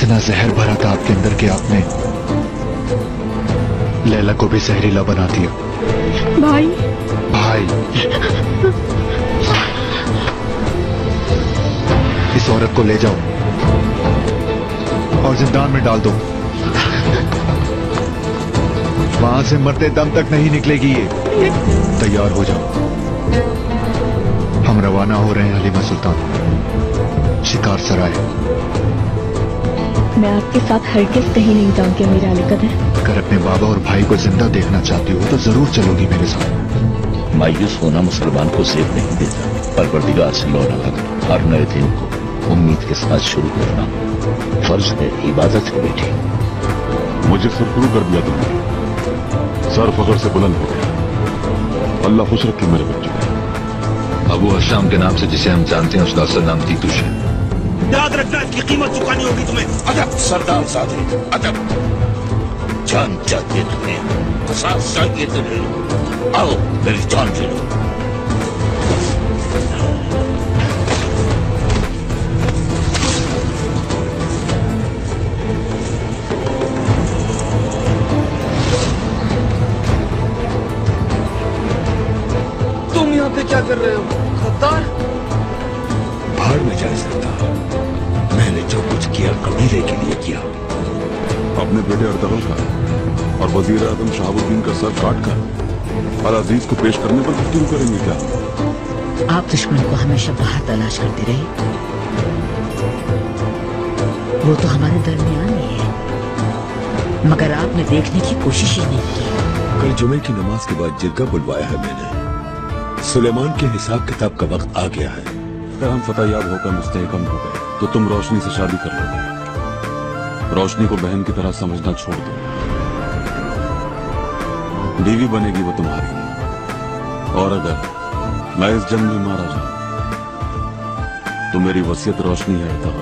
इतना जहर भरा था आपके अंदर कि आपने लैला को भी जहरीला बना दिया। भाई भाई, इस औरत को ले जाओ और जिंदान में डाल दो। वहां से मरते दम तक नहीं निकलेगी ये। तैयार हो जाओ, हम रवाना हो रहे हैं हलीमा सुल्तान, शिकार सराय। मैं आपके साथ हरगिज़ कहीं नहीं जाऊंगी अमीर अली कदर। अगर अपने बाबा और भाई को जिंदा देखना चाहती हो तो जरूर चलोगी मेरे साथ। मायूस होना मुसलमान को सेब नहीं देता। परवरदिगार से लौना लगा हर नए दिन को उम्मीद के साथ शुरू करना फर्ज है, इबादत है बेटी। मुझे सरफरू कर दिया तुमने, सर फखर से बुलंद हो गया। अल्लाह खुश रखे मेरे बच्चों को। अबू हशाम के नाम से जिसे हम जानते हैं उसका असल नाम तीतुश है। याद रखना, इसकी कीमत चुकानी होगी तुम्हें। अदब सरदार साधे, अदब। जान चाहिए तुम्हें, कसास चाहिए तुम्हें। आओ मेरी जान ले लो। तुम यहाँ पे क्या कर रहे हो गद्दार? भाड़ में जा सकता। मैंने जो कुछ किया कबीले के लिए किया। अपने बेटे अर्तगल का और वजीर आजम शहाबुद्दीन का सर काट कर अल अजीज को पेश करने पर गुफ्तगू करेंगे क्या? आप दुश्मन को हमेशा बाहर तलाश करते रहे, वो तो हमारे दरमियान ही है, मगर आपने देखने की कोशिश ही नहीं की। कल जुमे की नमाज के बाद जिरगा बुलवाया है मैंने। सुलेमान के हिसाब किताब का वक्त आ गया है। अगर हम फतेहयाब होकर मुस्तहकम हो गए तो तुम रोशनी से शादी कर लोगे। रोशनी को बहन की तरह समझना छोड़ दो। बीवी बनेगी वो तुम्हारी। और अगर मैं इस जंग में मारा जाऊं तो मेरी वसीयत रोशनी है अर्तगल।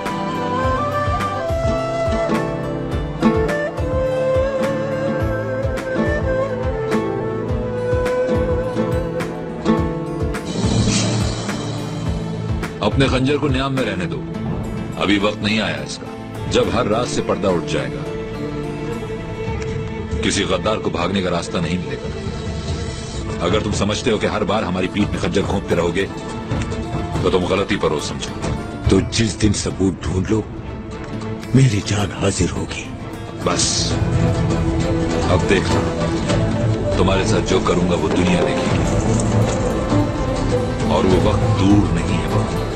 अपने खंजर को न्याम में रहने दो, अभी वक्त नहीं आया इसका, जब हर रात से पर्दा उठ जाएगा। किसी गद्दार को भागने का रास्ता नहीं मिलेगा। अगर तुम समझते हो कि हर बार हमारी पीठ में खंजर घोंपते रहोगे तो तुम गलती पर हो समझो। तो जिस दिन सबूत ढूंढ लो मेरी जान हाजिर होगी। बस अब देखना, तुम्हारे साथ जो करूंगा वो दुनिया देखेगी, और वो वक्त दूर नहीं है।